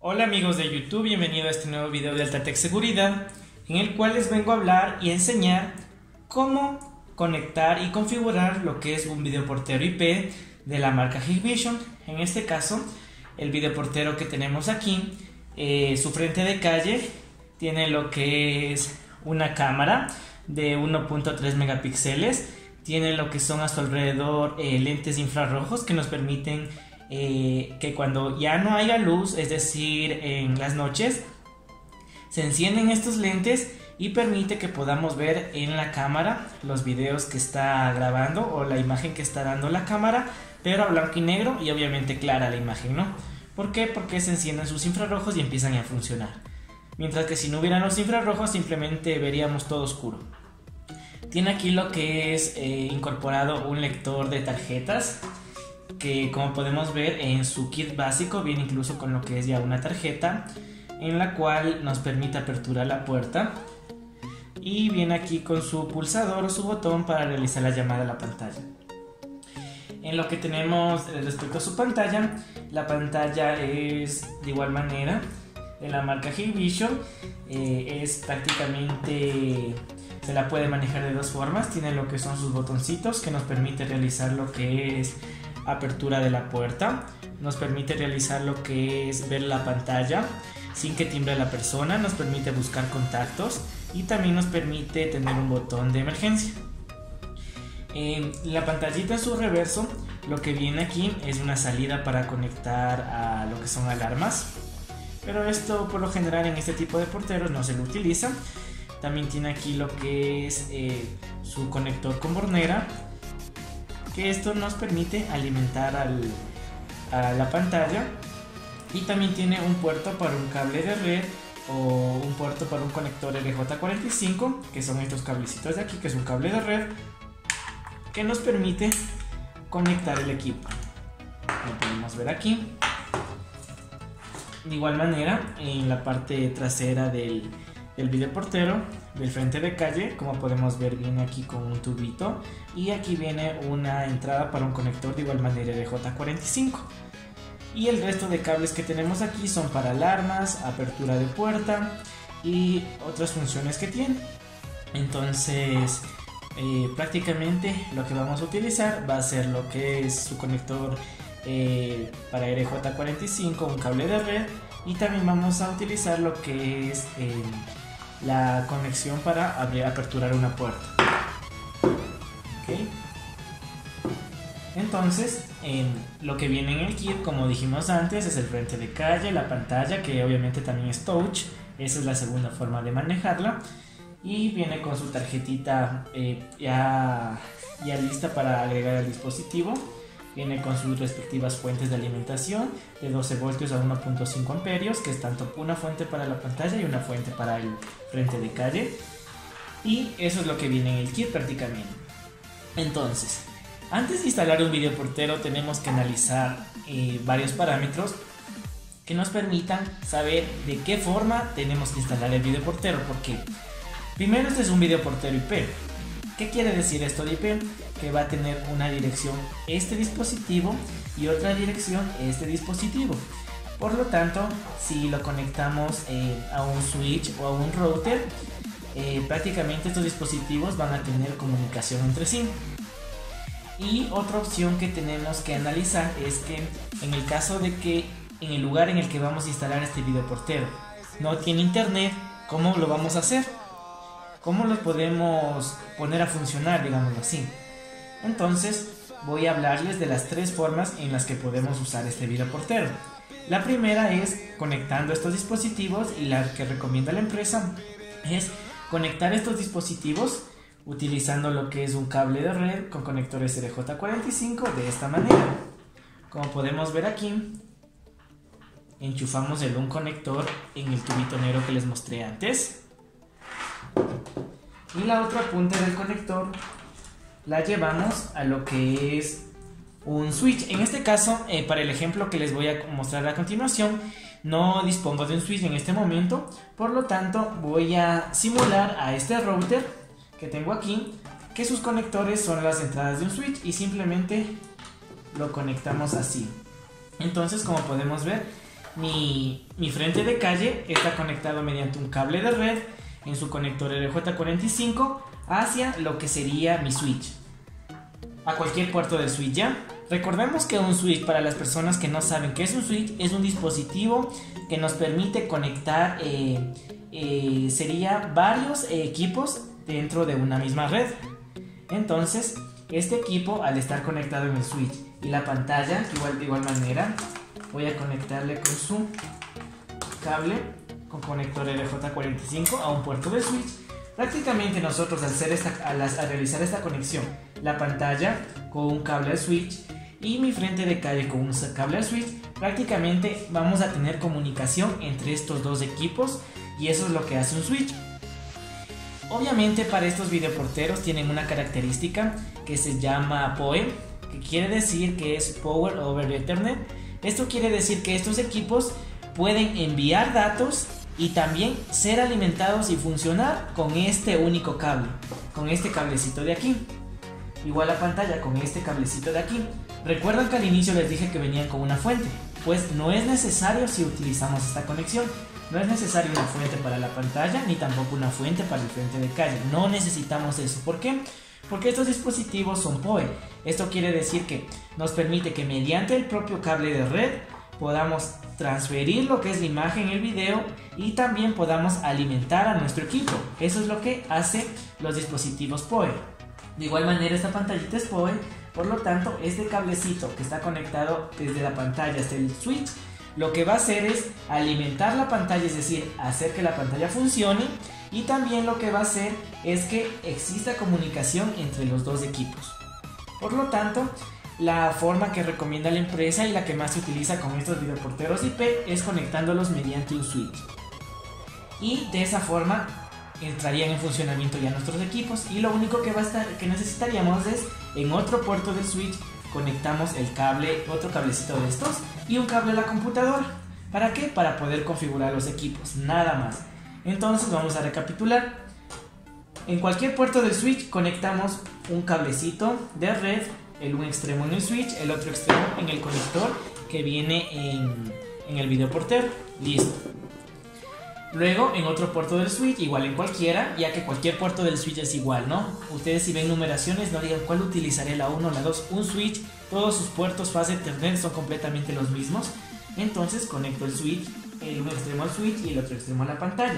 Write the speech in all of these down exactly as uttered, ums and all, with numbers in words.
Hola amigos de YouTube, bienvenido a este nuevo video de Altatech Seguridad, en el cual les vengo a hablar y a enseñar cómo conectar y configurar lo que es un videoportero I P de la marca Hikvision. En este caso, el videoportero que tenemos aquí, eh, su frente de calle tiene lo que es una cámara de uno punto tres megapíxeles, tiene lo que son a su alrededor eh, lentes infrarrojos que nos permiten Eh, que cuando ya no haya luz, es decir, en las noches, se encienden estos lentes y permite que podamos ver en la cámara los videos que está grabando o la imagen que está dando la cámara, pero a blanco y negro y obviamente clara la imagen, ¿no? ¿Por qué? Porque se encienden sus infrarrojos y empiezan a funcionar. Mientras que si no hubieran los infrarrojos, simplemente veríamos todo oscuro. Tiene aquí lo que es eh, incorporado un lector de tarjetas, que como podemos ver en su kit básico viene incluso con lo que es ya una tarjeta en la cual nos permite aperturar la puerta, y viene aquí con su pulsador o su botón para realizar la llamada a la pantalla. En lo que tenemos respecto a su pantalla, la pantalla es de igual manera de la marca Hikvision, eh, es prácticamente, se la puede manejar de dos formas. Tiene lo que son sus botoncitos que nos permite realizar lo que es apertura de la puerta, nos permite realizar lo que es ver la pantalla sin que timbre la persona, nos permite buscar contactos y también nos permite tener un botón de emergencia. En la pantallita en su reverso, lo que viene aquí es una salida para conectar a lo que son alarmas, pero esto por lo general en este tipo de porteros no se lo utiliza. También tiene aquí lo que es eh, su conector con bornera, que esto nos permite alimentar al, a la pantalla, y también tiene un puerto para un cable de red o un puerto para un conector R J cuarenta y cinco, que son estos cablecitos de aquí, que es un cable de red que nos permite conectar el equipo. Lo podemos ver aquí. De igual manera, en la parte trasera del el videoportero del frente de calle, como podemos ver, viene aquí con un tubito y aquí viene una entrada para un conector de igual manera R J cuarenta y cinco, y el resto de cables que tenemos aquí son para alarmas, apertura de puerta y otras funciones que tiene. Entonces eh, prácticamente lo que vamos a utilizar va a ser lo que es su conector eh, para R J cuarenta y cinco, un cable de red, y también vamos a utilizar lo que es eh, la conexión para abrir, aperturar una puerta. ¿Okay? Entonces, en lo que viene en el kit, como dijimos antes, es el frente de calle, la pantalla, que obviamente también es touch, esa es la segunda forma de manejarla, y viene con su tarjetita eh, ya, ya lista para agregar al dispositivo. Viene con sus respectivas fuentes de alimentación de doce voltios a uno punto cinco amperios, que es tanto una fuente para la pantalla y una fuente para el frente de calle. Y eso es lo que viene en el kit prácticamente. Entonces, antes de instalar un videoportero tenemos que analizar eh, varios parámetros que nos permitan saber de qué forma tenemos que instalar el videoportero. Porque primero, este es un videoportero I P. ¿Qué quiere decir esto de I P? Que va a tener una dirección este dispositivo y otra dirección este dispositivo. Por lo tanto, si lo conectamos eh, a un switch o a un router, eh, prácticamente estos dispositivos van a tener comunicación entre sí. Y otra opción que tenemos que analizar es que en el caso de que en el lugar en el que vamos a instalar este videoportero no tiene internet, ¿cómo lo vamos a hacer? ¿Cómo lo podemos poner a funcionar, digámoslo así? Entonces voy a hablarles de las tres formas en las que podemos usar este videoportero. La primera es conectando estos dispositivos, y la que recomienda la empresa es conectar estos dispositivos utilizando lo que es un cable de red con conectores R J cuarenta y cinco de esta manera. Como podemos ver aquí, enchufamos el un conector en el tubito negro que les mostré antes, y la otra punta del conector la llevamos a lo que es un switch. En este caso, eh, para el ejemplo que les voy a mostrar a continuación, no dispongo de un switch en este momento, por lo tanto voy a simular a este router que tengo aquí, que sus conectores son las entradas de un switch, y simplemente lo conectamos así. Entonces, como podemos ver, mi, mi frente de calle está conectado mediante un cable de red en su conector R J cuarenta y cinco hacia lo que sería mi switch, a cualquier puerto del switch. Ya recordemos que un switch, para las personas que no saben qué es un switch, es un dispositivo que nos permite conectar eh, eh, sería varios eh, equipos dentro de una misma red. Entonces este equipo, al estar conectado en el switch y la pantalla, igual, de igual manera voy a conectarle con su cable con conector R J cuarenta y cinco a un puerto del switch. Prácticamente nosotros al, hacer esta, al, al realizar esta conexión, la pantalla con un cable al switch y mi frente de calle con un cable al switch, prácticamente vamos a tener comunicación entre estos dos equipos, y eso es lo que hace un switch. Obviamente para estos videoporteros tienen una característica que se llama P O E, que quiere decir que es Power over Ethernet. Esto quiere decir que estos equipos pueden enviar datos y también ser alimentados y funcionar con este único cable, con este cablecito de aquí. Igual la pantalla con este cablecito de aquí. Recuerdan que al inicio les dije que venían con una fuente, pues no es necesario si utilizamos esta conexión. No es necesario una fuente para la pantalla ni tampoco una fuente para el frente de calle. No necesitamos eso. ¿Por qué? Porque estos dispositivos son P O E. Esto quiere decir que nos permite que mediante el propio cable de red podamos transferir lo que es la imagen, el video, y también podamos alimentar a nuestro equipo. Eso es lo que hace los dispositivos P O E. De igual manera esta pantallita es P O E, por lo tanto este cablecito que está conectado desde la pantalla hasta el switch, lo que va a hacer es alimentar la pantalla, es decir, hacer que la pantalla funcione, y también lo que va a hacer es que exista comunicación entre los dos equipos. Por lo tanto, la forma que recomienda la empresa y la que más se utiliza con estos videoporteros I P es conectándolos mediante un switch. Y de esa forma entrarían en funcionamiento ya nuestros equipos, y lo único que, va a estar, que necesitaríamos es en otro puerto del switch conectamos el cable, otro cablecito de estos y un cable a la computadora. ¿Para qué? Para poder configurar los equipos, nada más. Entonces vamos a recapitular. En cualquier puerto del switch conectamos un cablecito de red, el un extremo en el switch, el otro extremo en el conector que viene en, en el videoportero. Listo. Luego en otro puerto del switch, igual en cualquiera, ya que cualquier puerto del switch es igual, ¿no? Ustedes si ven numeraciones no digan cuál utilizaré, la uno o la dos. Un switch, todos sus puertos fase Ethernet son completamente los mismos. Entonces conecto el switch, el un extremo al switch y el otro extremo a la pantalla.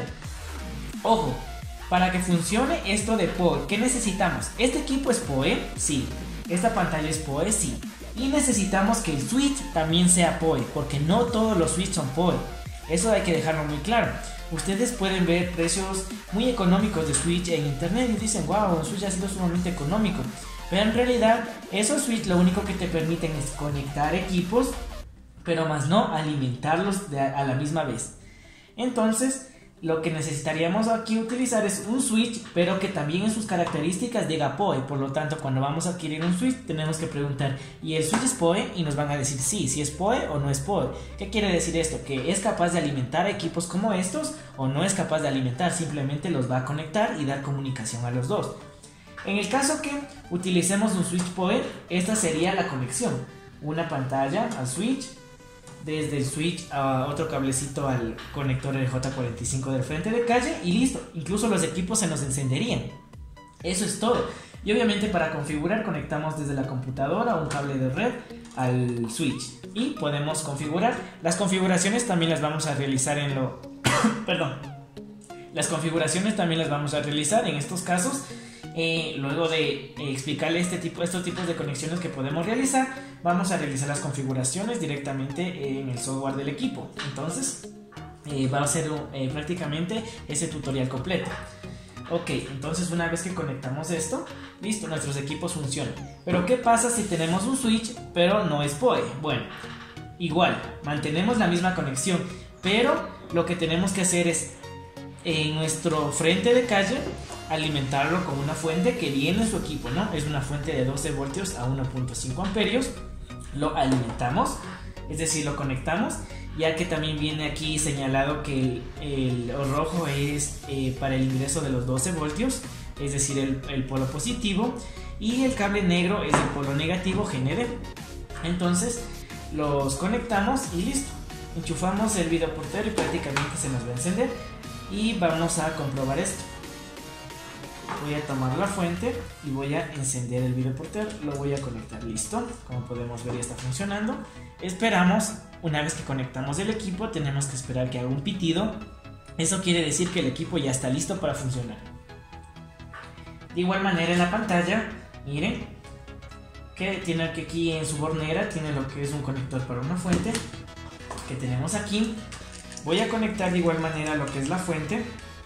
Ojo, para que funcione esto de P O E, ¿qué necesitamos? ¿Este equipo es P O E? Sí. ¿Esta pantalla es P O E? Sí. Y necesitamos que el switch también sea P O E, porque no todos los switches son P O E. Eso hay que dejarlo muy claro. Ustedes pueden ver precios muy económicos de switch en internet y dicen, wow, un switch ha sido sumamente económico. Pero en realidad esos switch lo único que te permiten es conectar equipos, pero más no alimentarlos de a, a la misma vez. Entonces lo que necesitaríamos aquí utilizar es un switch, pero que también en sus características diga P O E. Por lo tanto, cuando vamos a adquirir un switch tenemos que preguntar, ¿y el switch es P O E? Y nos van a decir sí, si es P O E o no es P O E. ¿Qué quiere decir esto? Que es capaz de alimentar equipos como estos, o no es capaz de alimentar, simplemente los va a conectar y dar comunicación a los dos. En el caso que utilicemos un switch P O E, esta sería la conexión: una pantalla al switch, desde el switch a otro cablecito al conector R J cuarenta y cinco del frente de calle, y listo. Incluso los equipos se nos encenderían. Eso es todo. Y obviamente para configurar conectamos desde la computadora un cable de red al switch y podemos configurar. Las configuraciones también las vamos a realizar en lo perdón las configuraciones también las vamos a realizar en estos casos. Eh, luego de eh, explicarle este tipo, estos tipos de conexiones que podemos realizar, vamos a realizar las configuraciones directamente en el software del equipo. Entonces eh, va a ser eh, prácticamente ese tutorial completo. Ok, entonces una vez que conectamos esto, listo, nuestros equipos funcionan. Pero ¿qué pasa si tenemos un switch pero no es P O E? Bueno, igual, mantenemos la misma conexión, pero lo que tenemos que hacer es en nuestro frente de calle alimentarlo con una fuente que viene en su equipo, ¿no? Es una fuente de doce voltios a uno punto cinco amperios. Lo alimentamos, es decir, lo conectamos, ya que también viene aquí señalado que el, el rojo es eh, para el ingreso de los doce voltios, es decir, el, el polo positivo, y el cable negro es el polo negativo, G N D. Entonces los conectamos y listo. enchufamos el video portero y prácticamente se nos va a encender. Y vamos a comprobar esto. Voy a tomar la fuente y voy a encender el video portero. Lo voy a conectar, listo. Como podemos ver ya está funcionando. Esperamos, una vez que conectamos el equipo, tenemos que esperar que haga un pitido. Eso quiere decir que el equipo ya está listo para funcionar. De igual manera en la pantalla, miren que tiene que aquí en su bornera tiene lo que es un conector para una fuente que tenemos aquí. Voy a conectar de igual manera lo que es la fuente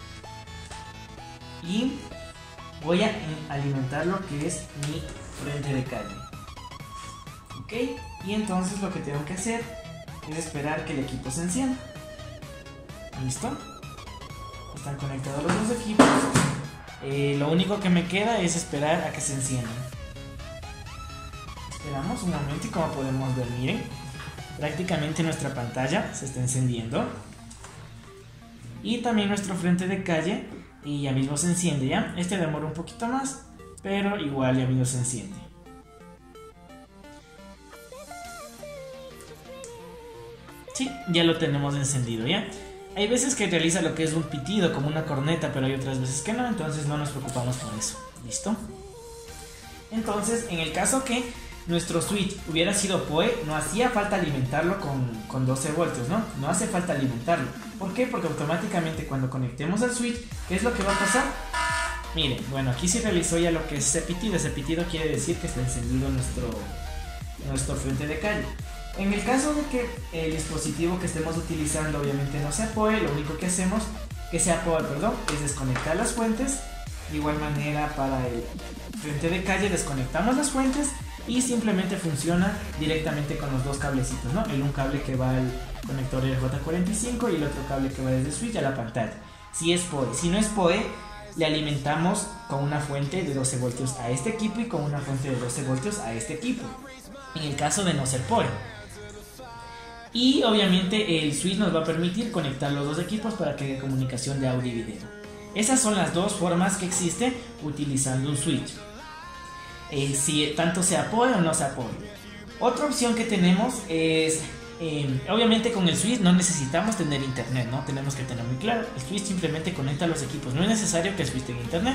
y voy a alimentar lo que es mi frente de calle. Ok, y entonces lo que tengo que hacer es esperar que el equipo se encienda. ¿Listo? Están conectados los dos equipos. Eh, lo único que me queda es esperar a que se enciendan. Esperamos un momento y como podemos ver, miren, prácticamente nuestra pantalla se está encendiendo. Y también nuestro frente de calle y ya mismo se enciende, ¿ya? Este demora un poquito más, pero igual ya mismo se enciende. Sí, ya lo tenemos encendido, ¿ya? Hay veces que realiza lo que es un pitido como una corneta, pero hay otras veces que no, entonces no nos preocupamos por eso. ¿Listo? Entonces, en el caso que nuestro switch hubiera sido P O E, no hacía falta alimentarlo con, con doce voltios, ¿no? No hace falta alimentarlo. ¿Por qué? Porque automáticamente cuando conectemos al switch, ¿qué es lo que va a pasar? Miren, bueno, aquí se realizó ya lo que es ese pitido. Ese pitido quiere decir que está encendido nuestro, nuestro frente de calle. En el caso de que el dispositivo que estemos utilizando obviamente no sea P O E, lo único que hacemos, que sea P O E, perdón, es desconectar las fuentes. De igual manera para el frente de calle desconectamos las fuentes y simplemente funciona directamente con los dos cablecitos, ¿no? El un cable que va al conector R J cuarenta y cinco y el otro cable que va desde el switch a la pantalla. Si es P O E, si no es P O E, le alimentamos con una fuente de doce voltios a este equipo y con una fuente de doce voltios a este equipo, en el caso de no ser P O E. Y obviamente el switch nos va a permitir conectar los dos equipos para que haya comunicación de audio y video. Esas son las dos formas que existen utilizando un switch, eh, si tanto sea P O E o no sea P O E. Otra opción que tenemos es, eh, obviamente con el switch no necesitamos tener internet, ¿no? Tenemos que tener muy claro, el switch simplemente conecta los equipos, no es necesario que el switch tenga internet.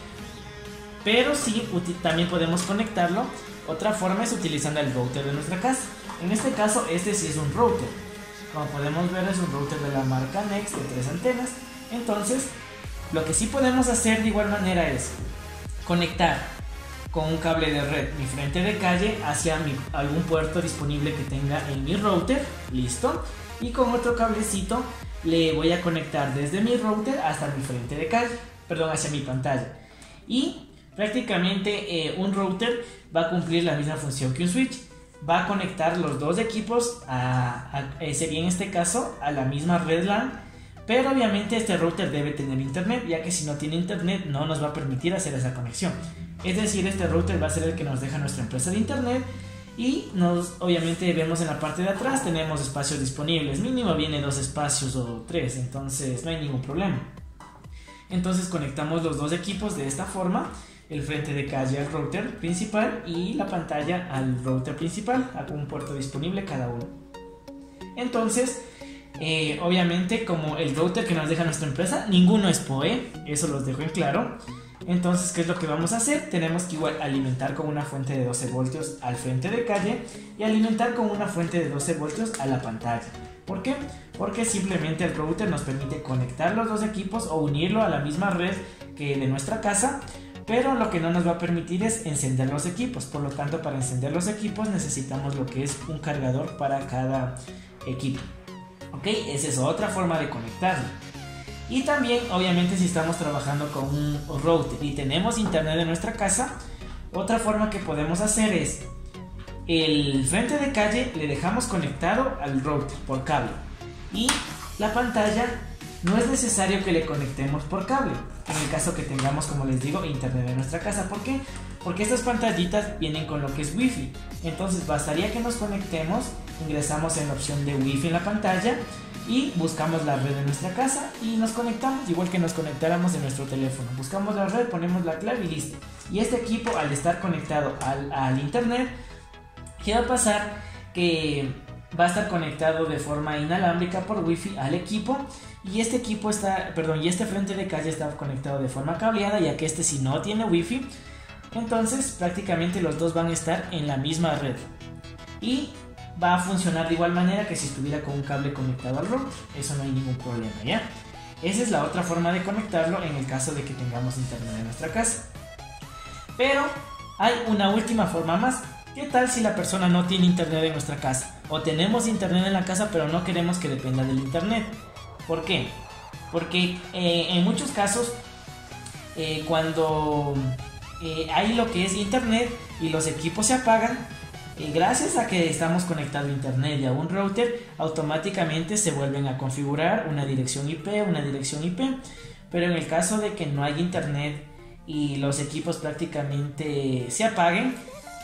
Pero sí, también podemos conectarlo. Otra forma es utilizando el router de nuestra casa. En este caso, este sí es un router. Como podemos ver, es un router de la marca Next de tres antenas. Entonces, lo que sí podemos hacer de igual manera es conectar con un cable de red mi frente de calle hacia mi, algún puerto disponible que tenga en mi router. Listo. Y con otro cablecito le voy a conectar desde mi router hasta mi frente de calle. Perdón, hacia mi pantalla. Y prácticamente eh, un router va a cumplir la misma función que un switch. Va a conectar los dos equipos a, a, eh, sería en este caso a la misma red LAN, pero obviamente este router debe tener internet, ya que si no tiene internet no nos va a permitir hacer esa conexión. Es decir, este router va a ser el que nos deja nuestra empresa de internet y nos, obviamente vemos en la parte de atrás tenemos espacios disponibles, mínimo viene dos espacios o tres, entonces no hay ningún problema. Entonces conectamos los dos equipos de esta forma, el frente de calle al router principal y la pantalla al router principal, a un puerto disponible cada uno. Entonces, eh, obviamente como el router que nos deja nuestra empresa, ninguno es P O E, eso los dejo en claro. Entonces, ¿qué es lo que vamos a hacer? Tenemos que igual alimentar con una fuente de doce voltios al frente de calle y alimentar con una fuente de doce voltios a la pantalla. ¿Por qué? Porque simplemente el router nos permite conectar los dos equipos o unirlo a la misma red que de nuestra casa, pero lo que no nos va a permitir es encender los equipos. Por lo tanto, para encender los equipos necesitamos lo que es un cargador para cada equipo. Ok, esa es otra forma de conectarlo. Y también, obviamente, si estamos trabajando con un router y tenemos internet en nuestra casa, otra forma que podemos hacer es el frente de calle le dejamos conectado al router por cable y la pantalla no es necesario que le conectemos por cable en el caso que tengamos, como les digo, internet en nuestra casa. ¿Por qué? Porque estas pantallitas vienen con lo que es Wi-Fi. Entonces bastaría que nos conectemos, ingresamos en la opción de Wi-Fi en la pantalla y buscamos la red de nuestra casa y nos conectamos, igual que nos conectáramos en nuestro teléfono. Buscamos la red, ponemos la clave y listo. Y este equipo, al estar conectado al, al internet, ¿qué va a pasar? Que va a estar conectado de forma inalámbrica por Wi-Fi al equipo, y este equipo está, perdón, y este frente de calle está conectado de forma cableada, ya que este si no tiene Wi-Fi, entonces prácticamente los dos van a estar en la misma red y va a funcionar de igual manera que si estuviera con un cable conectado al router. Eso no hay ningún problema, ¿ya? Esa es la otra forma de conectarlo en el caso de que tengamos internet en nuestra casa. Pero hay una última forma más. ¿Qué tal si la persona no tiene internet en nuestra casa? O tenemos internet en la casa pero no queremos que dependa del internet. ¿Por qué? Porque eh, en muchos casos eh, cuando eh, hay lo que es internet y los equipos se apagan, eh, gracias a que estamos conectados a internet y a un router, automáticamente se vuelven a configurar una dirección I P, una dirección I P. Pero en el caso de que no haya internet y los equipos prácticamente se apaguen,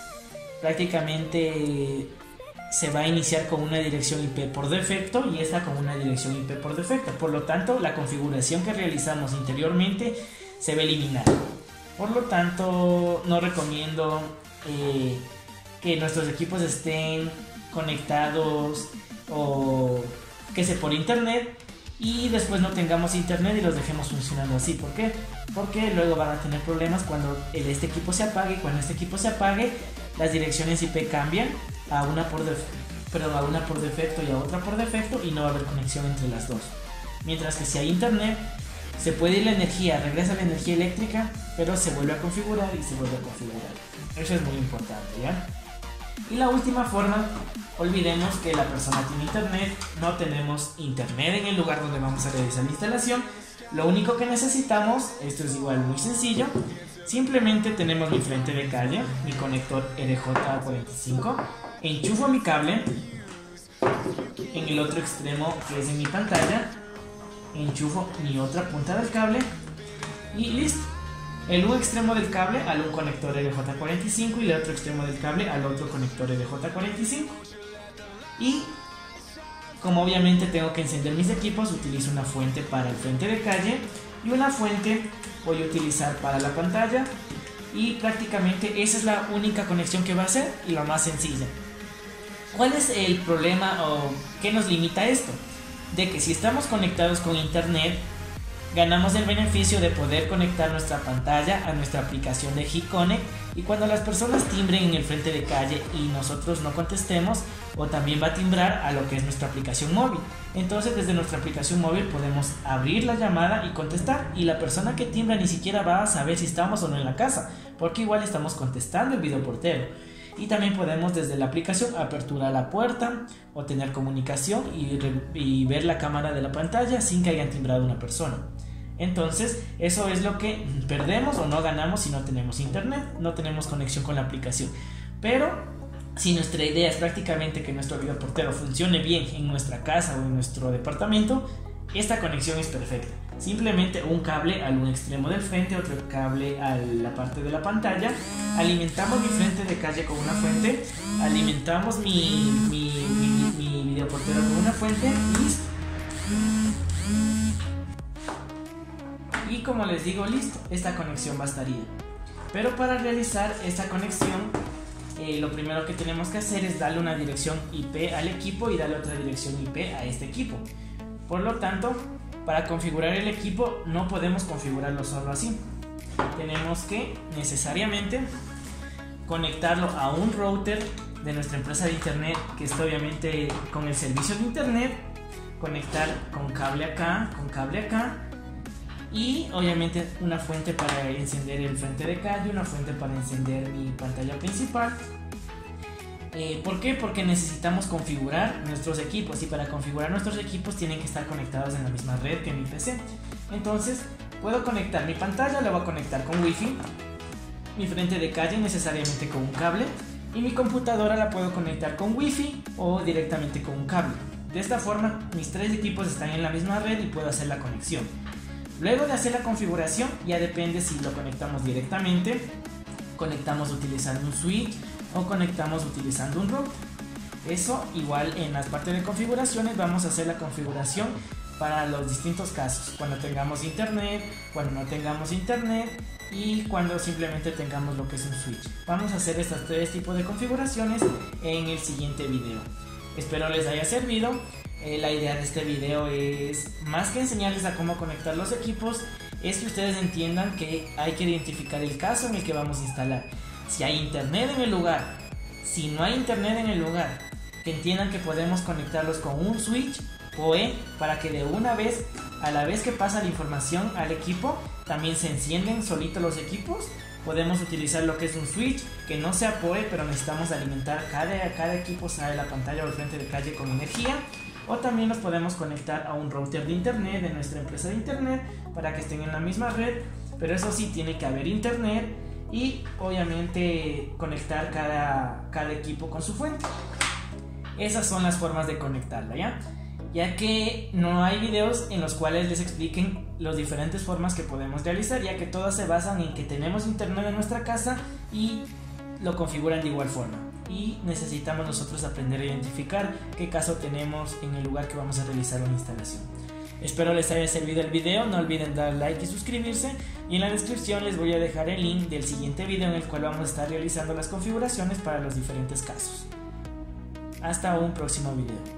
prácticamente se va a iniciar con una dirección I P por defecto y esta con una dirección I P por defecto. Por lo tanto, la configuración que realizamos interiormente se va a eliminar. Por lo tanto, no recomiendo eh, que nuestros equipos estén conectados o que se por internet y después no tengamos internet y los dejemos funcionando así. ¿Por qué? Porque luego van a tener problemas cuando el, este equipo se apague. Cuando este equipo se apague, las direcciones I P cambian a una por defecto, perdón, a una por defecto y a otra por defecto, y no va a haber conexión entre las dos. Mientras que si hay internet, se puede ir la energía, regresa la energía eléctrica, pero se vuelve a configurar y se vuelve a configurar. Eso es muy importante, ¿ya? Y la última forma, olvidemos que la persona tiene internet, no tenemos internet en el lugar donde vamos a realizar la instalación. Lo único que necesitamos, esto es igual muy sencillo, simplemente tenemos mi frente de calle, mi conector R J cuarenta y cinco, enchufo mi cable en el otro extremo que es en mi pantalla, enchufo mi otra punta del cable y listo. El un extremo del cable al un conector R J cuarenta y cinco y el otro extremo del cable al otro conector R J cuarenta y cinco. Y como obviamente tengo que encender mis equipos, utilizo una fuente para el frente de calle y una fuente voy a utilizar para la pantalla, y prácticamente esa es la única conexión que va a hacer y la más sencilla. ¿Cuál es el problema o qué nos limita esto? De que si estamos conectados con internet, ganamos el beneficio de poder conectar nuestra pantalla a nuestra aplicación de G-Connect, y cuando las personas timbren en el frente de calle y nosotros no contestemos, o también va a timbrar a lo que es nuestra aplicación móvil. Entonces desde nuestra aplicación móvil podemos abrir la llamada y contestar, y la persona que timbra ni siquiera va a saber si estamos o no en la casa, porque igual estamos contestando el videoportero. Y también podemos desde la aplicación aperturar la puerta o tener comunicación y, y ver la cámara de la pantalla sin que hayan timbrado una persona. Entonces eso es lo que perdemos o no ganamos si no tenemos internet, no tenemos conexión con la aplicación. Pero si nuestra idea es prácticamente que nuestro videoportero funcione bien en nuestra casa o en nuestro departamento, esta conexión es perfecta. Simplemente un cable al un extremo del frente, otro cable a la parte de la pantalla. Alimentamos mi frente de calle con una fuente, alimentamos mi, mi, mi, mi videoportero con una fuente y listo. Y como les digo, listo, esta conexión bastaría. Pero para realizar esta conexión, eh, lo primero que tenemos que hacer es darle una dirección I P al equipo y darle otra dirección I P a este equipo. Por lo tanto, para configurar el equipo no podemos configurarlo solo así. Tenemos que necesariamente conectarlo a un router de nuestra empresa de internet, que está obviamente con el servicio de internet, conectar con cable acá, con cable acá, y obviamente una fuente para encender el frente de calle, una fuente para encender mi pantalla principal. Eh, ¿Por qué? Porque necesitamos configurar nuestros equipos, y para configurar nuestros equipos tienen que estar conectados en la misma red que mi P C. Entonces puedo conectar mi pantalla, la voy a conectar con Wi-Fi, mi frente de calle necesariamente con un cable, y mi computadora la puedo conectar con Wi-Fi o directamente con un cable. De esta forma mis tres equipos están en la misma red y puedo hacer la conexión. Luego de hacer la configuración, ya depende si lo conectamos directamente, conectamos utilizando un switch o conectamos utilizando un router. Eso igual en las partes de configuraciones vamos a hacer la configuración para los distintos casos, cuando tengamos internet, cuando no tengamos internet y cuando simplemente tengamos lo que es un switch. Vamos a hacer estos tres tipos de configuraciones en el siguiente video. Espero les haya servido. Eh, la idea de este video es, más que enseñarles a cómo conectar los equipos, es que ustedes entiendan que hay que identificar el caso en el que vamos a instalar. Si hay internet en el lugar, si no hay internet en el lugar, que entiendan que podemos conectarlos con un switch P O E para que de una vez, a la vez que pasa la información al equipo, también se encienden solitos los equipos. Podemos utilizar lo que es un switch que no sea P O E, pero necesitamos alimentar cada, cada equipo, sale la pantalla o el frente de calle con energía. O también nos podemos conectar a un router de internet de nuestra empresa de internet para que estén en la misma red, pero eso sí, tiene que haber internet y obviamente conectar cada, cada equipo con su fuente. Esas son las formas de conectarla, ¿ya? Ya que no hay videos en los cuales les expliquen las diferentes formas que podemos realizar, ya que todas se basan en que tenemos internet en nuestra casa y lo configuran de igual forma, y necesitamos nosotros aprender a identificar qué caso tenemos en el lugar que vamos a realizar una instalación. Espero les haya servido el video, no olviden dar like y suscribirse, y en la descripción les voy a dejar el link del siguiente video en el cual vamos a estar realizando las configuraciones para los diferentes casos. Hasta un próximo video.